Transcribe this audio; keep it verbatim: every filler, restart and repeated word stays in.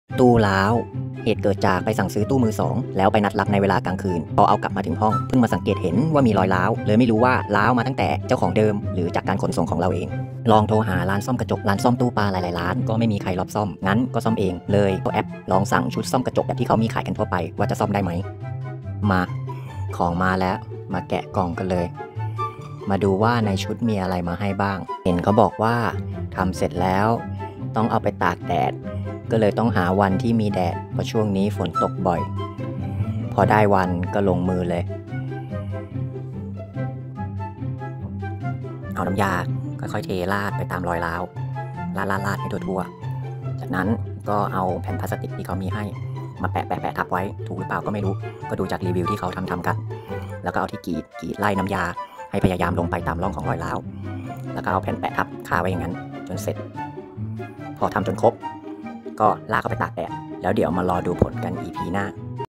ตู้ร้าวเหตุเกิดจากไปสั่งซื้อตู้มือสองแล้วไปนัดรับในเวลากลางคืนพอเอากลับมาถึงห้องเพิ่งมาสังเกตเห็นว่ามีรอยร้าวเลยไม่รู้ว่าร้าวมาตั้งแต่เจ้าของเดิมหรือจากการขนส่งของเราเองลองโทรหาร้านซ่อมกระจกร้านซ่อมตู้ปลาหลายๆร้านก็ไม่มีใครรับซ่อมงั้นก็ซ่อมเองเลยเอาแอปลองสั่งชุดซ่อมกระจกแบบที่เขามีขายกันทั่วไปว่าจะซ่อมได้ไหมมาของมาแล้วมาแกะกล่องกันเลย มาดูว่าในชุดมีอะไรมาให้บ้างเห็นเขาบอกว่าทำเสร็จแล้วต้องเอาไปตากแดดก็เลยต้องหาวันที่มีแดดเพราะช่วงนี้ฝนตกบ่อยพอได้วันก็ลงมือเลยเอาน้ำยาค่อยๆเทราดไปตามรอยร้าวราดราดให้ทั่วๆจากนั้นก็เอาแผ่นพลาสติกที่เขามีให้มาแปะแปะแปะทับไว้ถูกหรือเปล่าก็ไม่รู้ก็ดูจากรีวิวที่เขาทำทำกันแล้วก็เอาที่กรีดกรีดไล่น้ำยาให้พยายามลงไปตามร่องของรอยร้าวแล้วก็เอาแผ่นแปะทับคาไว้อย่างนั้นจนเสร็จพอทำจนครบก็ลากเข้าไปตากแดดแล้วเดี๋ยวมารอดูผลกัน อี พี หน้า